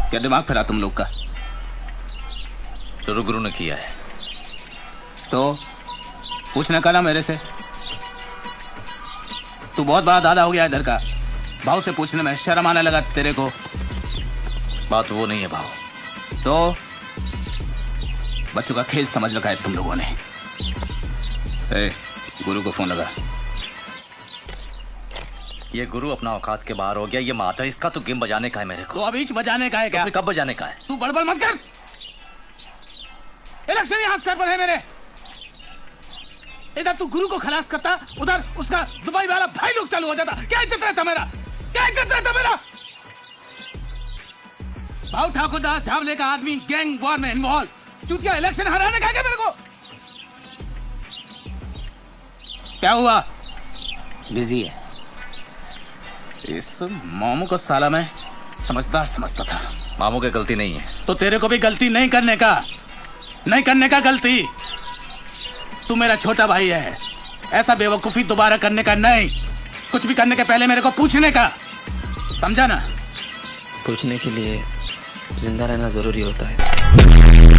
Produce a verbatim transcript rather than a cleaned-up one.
क्या दिमाग फिरा तुम लोग का? शुरू गुरु ने किया है। तो पूछने का ना मेरे से। तू बहुत बड़ा दादा हो गया इधर का, भाव से पूछने में शर्म आने लगा तेरे को। बात वो नहीं है भाव। तो बच्चों का खेल समझ रखा है तुम लोगों ने। ए, गुरु को फोन लगा। ये गुरु अपना औकात के बाहर हो गया। ये माता इसका तो गेम बजाने का है मेरे को। तो अभी बजाने का है क्या? तो कब बजाने का है? तू बड़बड़ मत कर। इलेक्शन यहाँ सर पर है मेरे। इधर तू गुरु को खलास करता, उधर उसका दुबई वाला भाई लोग चालू हो जाता। क्या इज्जत रहता मेरा? क्या इज्जत रहता मेरा? भाव ठाकुर दास झावले का आदमी गैंग वॉर में इन्वॉल्व। चूतिया इलेक्शन हराने का क्या मेरे को? क्या हुआ? बिजी है। इस मामू को साला मैं समझदार समझता था। मामू की गलती नहीं है तो तेरे को भी गलती नहीं करने का, नहीं करने का गलती। तू मेरा छोटा भाई है, ऐसा बेवकूफी दोबारा करने का नहीं। कुछ भी करने के पहले मेरे को पूछने का, समझा ना? पूछने के लिए जिंदा रहना जरूरी होता है।